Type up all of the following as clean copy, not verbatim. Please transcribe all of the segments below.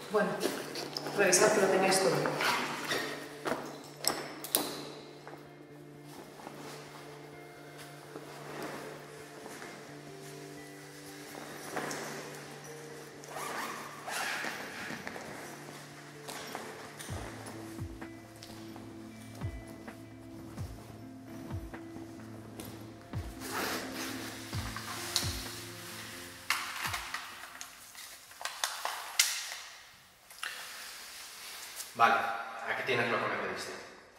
Bueno, revisad que lo tengáis todo. Vale, aquí tienes lo que me pediste.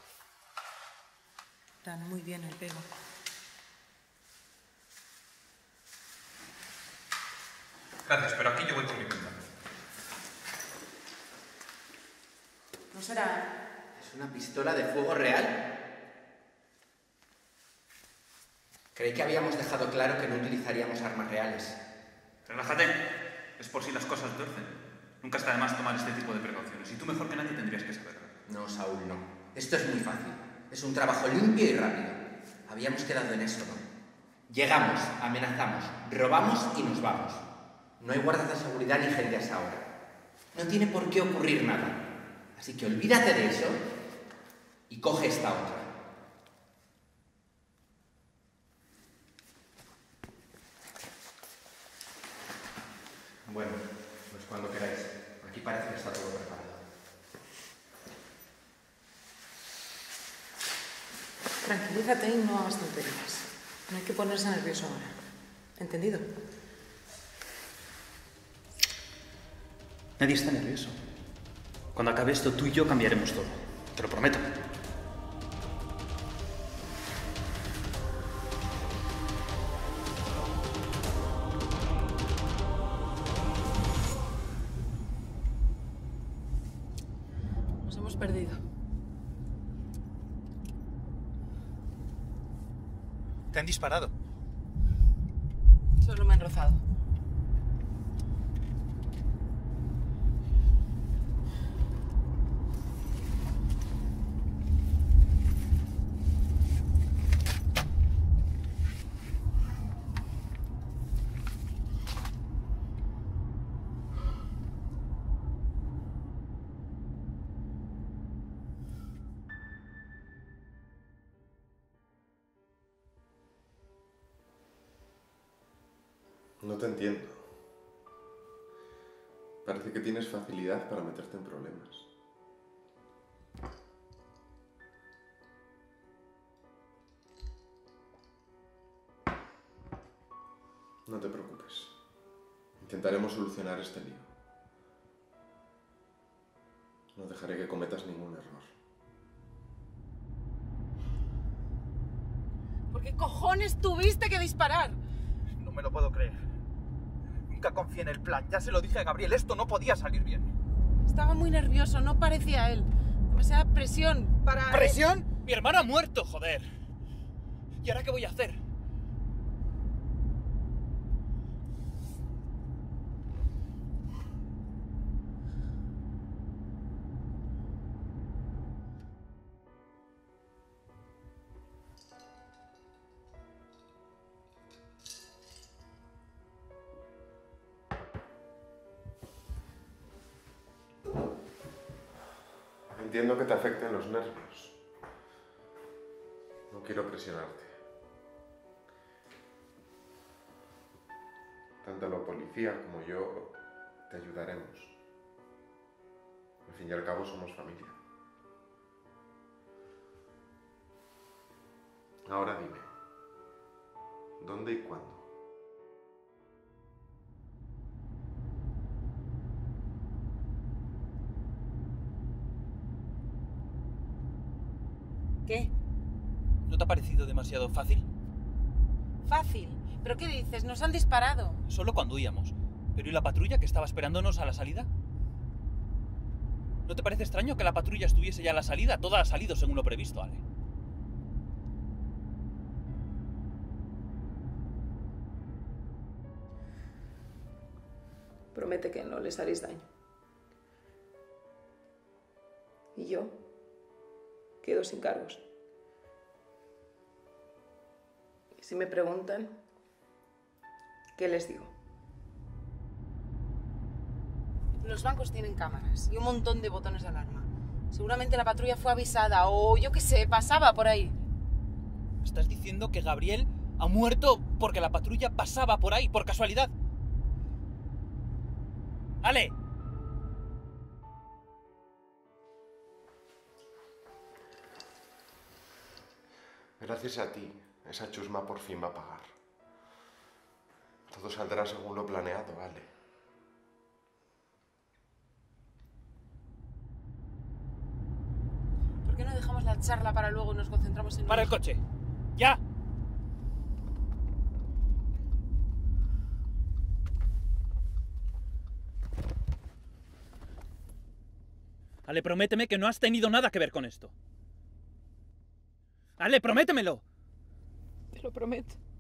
Dan muy bien el pego. Gracias, pero aquí yo voy por mi cuenta. ¿No será...? ¿Es una pistola de fuego real? Creí que habíamos dejado claro que no utilizaríamos armas reales. Relájate. Es por si las cosas tuercen. Nunca está de más tomar este tipo de precauciones. Y tú mejor que nadie tendrías que saberlo. No, Saúl, no. Esto es muy fácil. Es un trabajo limpio y rápido. Habíamos quedado en eso, ¿no? Llegamos, amenazamos, robamos y nos vamos. No hay guardas de seguridad ni gente a esa hora. No tiene por qué ocurrir nada. Así que olvídate de eso y coge esta otra. Bueno, pues cuando queráis. Aquí parece que está todo preparado. Tranquilízate y no hagas tonterías. No hay que ponerse nervioso ahora. ¿Entendido? Nadie está nervioso. Cuando acabe esto, tú y yo cambiaremos todo. Te lo prometo. Nos hemos perdido. Te han disparado. Solo me han rozado. No te entiendo. Parece que tienes facilidad para meterte en problemas. No te preocupes. Intentaremos solucionar este lío. No dejaré que cometas ningún error. ¿Por qué cojones tuviste que disparar? No me lo puedo creer. Nunca confié en el plan. Ya se lo dije a Gabriel. Esto no podía salir bien. Estaba muy nervioso, no parecía él. Demasiada presión para... ¿Presión? Mi hermano ha muerto, joder. ¿Y ahora qué voy a hacer? Entiendo que te afecten los nervios. No quiero presionarte. Tanto la policía como yo te ayudaremos. Al fin y al cabo somos familia. Ahora dime, ¿dónde y cuándo? ¿Qué? ¿No te ha parecido demasiado fácil? Fácil. ¿Pero qué dices? Nos han disparado. Solo cuando huíamos. ¿Pero y la patrulla que estaba esperándonos a la salida? ¿No te parece extraño que la patrulla estuviese ya a la salida? Toda ha salido según lo previsto, Ale. Promete que no les haréis daño. Y yo quedo sin cargos. Y si me preguntan, ¿qué les digo? Los bancos tienen cámaras y un montón de botones de alarma. Seguramente la patrulla fue avisada o yo qué sé, pasaba por ahí. ¿Estás diciendo que Gabriel ha muerto porque la patrulla pasaba por ahí, por casualidad? ¡Ale! Gracias a ti, esa chusma por fin va a pagar. Todo saldrá según lo planeado, Ale. ¿Por qué no dejamos la charla para luego y nos concentramos en... ¡Para el coche! ¡Ya! Ale, prométeme que no has tenido nada que ver con esto. Ale, prométemelo. Te lo prometo.